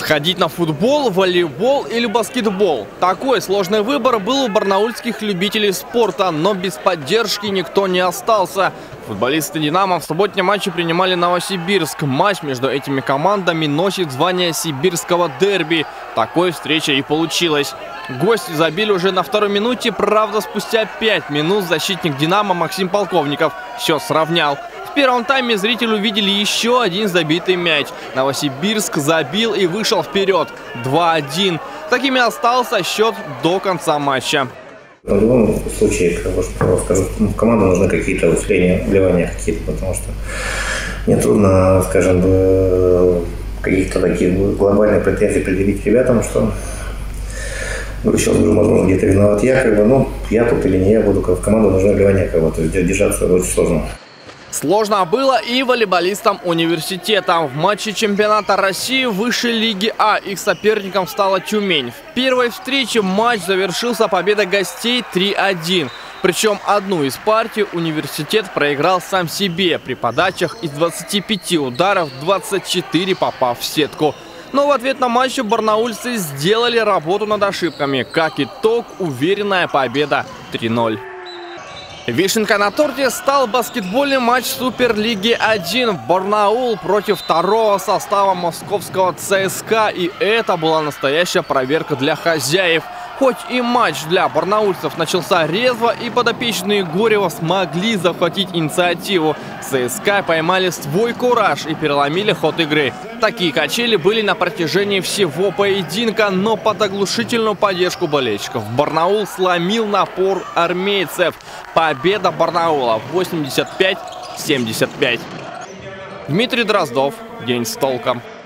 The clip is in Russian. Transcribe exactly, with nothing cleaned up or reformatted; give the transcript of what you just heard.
Сходить на футбол, волейбол или баскетбол? Такой сложный выбор был у барнаульских любителей спорта, но без поддержки никто не остался. Футболисты «Динамо» в субботнем матче принимали Новосибирск. Матч между этими командами носит звание сибирского дерби. Такой встреча и получилась. Гости забили уже на второй минуте, правда, спустя пять минут защитник «Динамо» Максим Полковников счет сравнял. В первом тайме зрители увидели еще один забитый мяч. Новосибирск забил и вышел вперед. два один. Такими остался счет до конца матча. В любом случае, как бы, скажу, в команду нужны какие-то усиления, вливания какие-то, потому что мне трудно, скажем, каких-то таких глобальных претензий предъявить ребятам, что еще, возможно, где-то виноват я, как бы, ну, я тут или не я буду, как в команду нужно вливание, как бы, то есть держаться очень сложно. Сложно было и волейболистам университета. В матче чемпионата России высшей лиги А их соперником стала Тюмень. В первой встрече матч завершился победой гостей три один. Причем одну из партий университет проиграл сам себе. При подачах из двадцати пяти ударов двадцать четыре попав в сетку. Но в ответ на матч барнаульцы сделали работу над ошибками. Как итог, уверенная победа три ноль. Вишенкой на торте стал баскетбольный матч Суперлиги один. Барнаул против второго состава московского ЦСКА. И это была настоящая проверка для хозяев. Хоть и матч для барнаульцев начался резво, и подопечные Горева смогли захватить инициативу. ЦСКА поймали свой кураж и переломили ход игры. Такие качели были на протяжении всего поединка, но под оглушительную поддержку болельщиков Барнаул сломил напор армейцев. Победа Барнаула восемьдесят пять семьдесят пять. Дмитрий Дроздов. День с толком.